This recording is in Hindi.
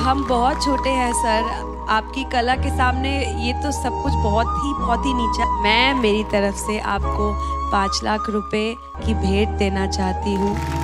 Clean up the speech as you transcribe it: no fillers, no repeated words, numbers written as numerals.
हम बहुत छोटे हैं सर, आपकी कला के सामने ये तो सब कुछ बहुत ही नीचा। मैं मेरी तरफ से आपको 5 लाख रुपए की भेंट देना चाहती हूँ।